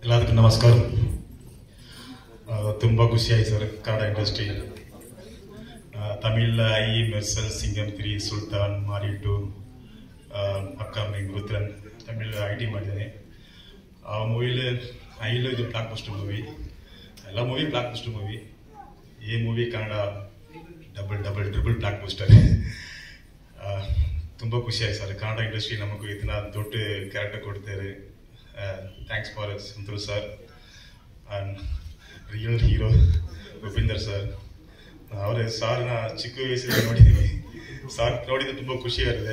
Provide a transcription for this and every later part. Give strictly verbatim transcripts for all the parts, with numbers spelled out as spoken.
ಎಲ್ಲದಕ್ಕೂ ನಮಸ್ಕಾರ. ತುಂಬ ಖುಷಿಯಾಗಿ sir Kannada industry Tamil I Mersal Singam three Sultan ಮಾರಿಟು ಅಪ್ಕಮಿಂಗ್ ರುದ್ರನ್ ತಮಿಳ್ ಐ ಟಿ ಮಾಡಿದ್ದೇನೆ. ಆ ಮೂವಿಲಿ ಐಲು ಇದು ಬ್ಲಾಕ್ ಬಸ್ಟರ್ ಮೂವಿ, ಎಲ್ಲ ಮೂವಿ ಬ್ಲಾಕ್ ಬಸ್ಟರ್ ಮೂವಿ. ಈ movie Kannada double double triple blockbuster. ತುಂಬ ಖುಷಿಯಾಗಿ ಸರ್ ಕನ್ನಡ ಇಂಡಸ್ಟ್ರಿ ನಮಗೂ ಇದನ್ನ ದೊಡ್ಡ ಕ್ಯಾರೆಕ್ಟರ್ ಕೊಡ್ತಾರೆ. Thanks for Santosh sir and real hero Upendra sir. ಅವರೇ ಸಾರ್ನ ಚಿಕ್ಕ ವಯಸ್ಸಲ್ಲಿ ನೋಡಿದ್ದೀನಿ. ಸಾರ್ ನೋಡಿದ್ರೆ ತುಂಬ ಖುಷಿಯಾಗಿದೆ.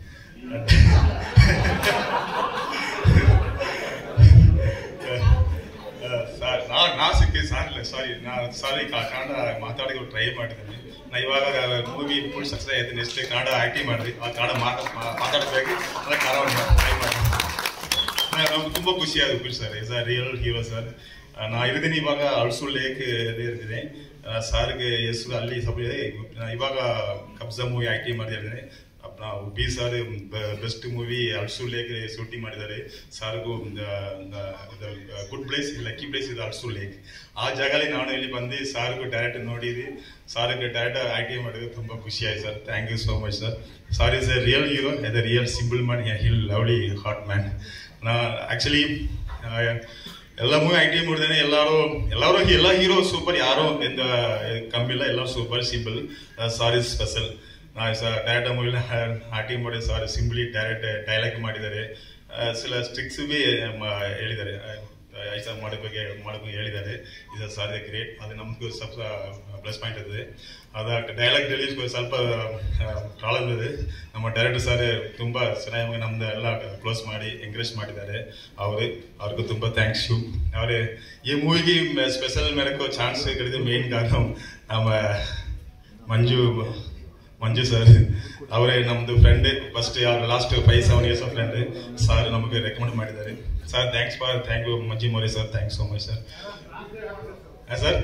ಸರ್ ನಾ ನಾ ಸಿಕ್ಕಿ ಸಾರ್ ಇಲ್ಲ ಸಾರಿ ನಾ ಸಾರಿ ಕನ್ನಡ ಮಾತಾಡೋಕೆ ಟ್ರೈ ಮಾಡಿದ್ದೀನಿ. ನಾ ಇವಾಗ ಮೂವಿ ಫುಲ್ ಸಕ್ಸಸ್ ಆಯ್ತು. ನೆಕ್ಸ್ಟ್ ಕನ್ನಡ ಆ್ಯಕ್ಟಿಂಗ್ ಮಾಡಿದ್ವಿ, ಆ ಕನ್ನಡ ಮಾತಾ ಮಾತಾಡಬೇಕು ಅದಕ್ಕೆ ಕನ್ನಡ ಟ್ರೈ ಮಾಡಿ ನಮ್ಗೆ ತುಂಬ ಖುಷಿ ಆಗುತ್ತೆ sir. Is a real hero sir. ನಾ ಇರ್ತೀನಿ ಇವಾಗ ಅಳ್ಸು ಲೇಕ್ ಇರ್ತೀನಿ. ಸಾರ್ಗೆ ಹೆಸರು ಅಲ್ಲಿ ಸ್ವಲ್ಪ ಇವಾಗ ಕಬ್ಜಾ ಮೂವಿ ಆ್ಯಕ್ಟಿಂಗ್ ಮಾಡಿದ್ದಾರೆ. Uppi sir best movie Ulsoor lake shooting ಮಾಡಿದ್ದಾರೆ. ಸಾರ್ಗೂ ಗುಡ್ ಪ್ಲೇಸ್ ಲಕ್ಕಿ ಪ್ಲೇಸ್ ಇದೆ ಅಳ್ಸು ಲೇಕ್. ಆ ಜಾಗದಲ್ಲಿ ನಾನು ಇಲ್ಲಿ ಬಂದು ಸಾರ್ಗೂ ಡೈರೆಕ್ಟ್ ನೋಡಿದ್ವಿ. ಸಾರ್ಗೆ ಡೈರೆಕ್ಟ್ ಆ್ಯಕ್ಟಿಂಗ್ ಮಾಡಿದ್ರೆ ತುಂಬ ಖುಷಿ ಆಯ್ತು sir. Thank you so much sir. Sir is a real hero, yes a real simple man, he'll lovely heart man. ನಾ ಆಕ್ಚುಲಿ ಎಲ್ಲ ಮೂವಿ ಆಕ್ಟಿಂಗ್ ಮಾಡಿದ್ದೇನೆ. ಎಲ್ಲರೂ ಎಲ್ಲರೂ ಎಲ್ಲ ಹೀರೋ ಸೂಪರ್, ಯಾರು ಎಂದ ಕಮ್ಮಿಲ್ಲ, ಎಲ್ಲರೂ ಸೂಪರ್. ಸಿಂಪಲ್ ಸಾರಿ ಸ್ಪೆಷಲ್. ನಾ ಡೈರೆಕ್ಟ್ ಮೂವಿನ ಆಕ್ಟಿಂಗ್ ಮಾಡಿ ಸಾರಿ ಸಿಂಪಲಿ ಡೈರೆಕ್ಟ್ ಡೈಲಾಗ್ ಮಾಡಿದ್ದಾರೆ. ಸಿಲ ಸ್ಟ್ರಿಕ್ಸ್ ಬಿ ಹೇಳಿದ್ದಾರೆ, ಐಸ ಮಾಡೋ ಬಗ್ಗೆ ಮಾಡೋದು ಹೇಳಿದ್ದಾರೆ. ಇದು ಸಾರಿ ಗ್ರೇಟ್. ಅದು ನಮಗೂ ಸ್ವಲ್ಪ ಪ್ಲಸ್ ಪಾಯಿಂಟ್ ಇದೆ. ಅದ ಡೈಲಾಗ್ ರಿಲೀಸ್ ಸ್ವಲ್ಪ ಪ್ರಾಬ್ಲಮ್ ಇದೆ. ನಮ್ಮ ಡೈರೆಕ್ಟರ್ ಸರ್ ತುಂಬ ಚೆನ್ನಾಗಿ ನಮ್ದು ಎಲ್ಲ ಕ್ಲೋಸ್ ಮಾಡಿ ಎಂಕರೇಜ್ ಮಾಡಿದ್ದಾರೆ. ಅವರೇ ಅವ್ರಿಗೂ ತುಂಬ ಥ್ಯಾಂಕ್ಸ್ ಯು. ಅವರೇ ಈ ಮೂವಿಗೆ ಸ್ಪೆಷಲ್ ಮೇಡಕ್ಕೂ ಚಾನ್ಸ್ ಕಡಿದು ಮೇನ್ ಕಾರಣ ನಮ್ಮ ಮಂಜು ಮಂಜು ಸರ್. ಅವರೇ ನಮ್ದು friend, first last five seven years of friend. Sir ನಮಗೆ ರೆಕಮೆಂಡ್ ಮಾಡಿದ್ದಾರೆ. Sir thanks for thank you Manju ಮೋರಿ sir. Thanks so much sir. Sir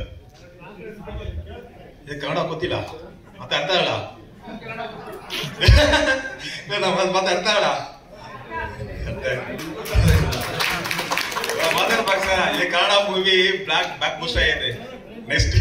Kannada ಗೊತ್ತಿಲ್ಲ ಮತ್ತೆ ಅರ್ಥ ಆಗಲ್ಲ ಮತ್ತೆ ಅರ್ಥ ಆಗಲ್ಲ ಮಾತಾಡ್ಬೇಕು ಸರ್. ಇಲ್ಲಿ Kannada movie block back boost ಆಗೈತೆ. ನೆಕ್ಸ್ಟ್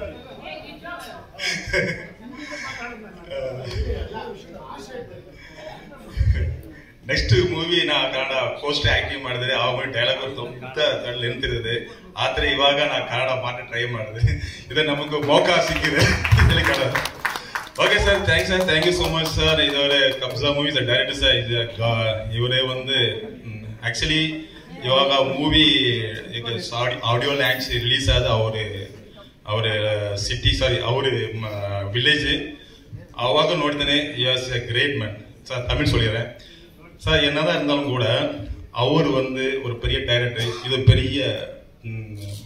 ನೆಕ್ಸ್ಟ್ ಮೂವಿ ನಾ ಕನ್ನಡ ಪೋಸ್ಟ್ ಆಕ್ಟಿಂಗ್ ಮಾಡಿದ್ರೆ ಆ ಮೂವಿ ಡೈಲಾಗ್ ತುಂಬ ನಿಂತಿರ್ತದೆ. ಆದ್ರೆ ಇವಾಗ ನಾ ಕನ್ನಡ ಮಾತ್ರ ಟ್ರೈ ಮಾಡಿದೆ. ಇದು ನಮಗೂ ಮೌಕ ಸಿಕ್ಕಿದೆ Kannada. Okay sir, thanks sir. Thank you so much sir. ಇದವರೇ ಕಬ್ಜಾ ಮೂವಿ ಡೈರೆಕ್ಟರ್ ಸರ್. ಇವರೇ ಒಂದು ಆಕ್ಚುಲಿ ಇವಾಗ ಮೂವಿ ಈಗ ಆಡಿಯೋ ಲ್ಯಾಂಗ್ಸ್ ರಿಲೀಸ್ ಆದ ಅವ್ರ ಅವ್ರ ಸಿಟಿ ಸಾರಿ ಅವ್ರ ವಿಲೇಜ್ ಅವಾಗ ನೋಡ್ತೇನೆ. Yes a great man sir. Tamil சொல்லிடுறேன் சார். என்னதான் இருந்தாலும் கூட அவர் வந்து ஒரு பெரிய டைரக்டர், இது பெரிய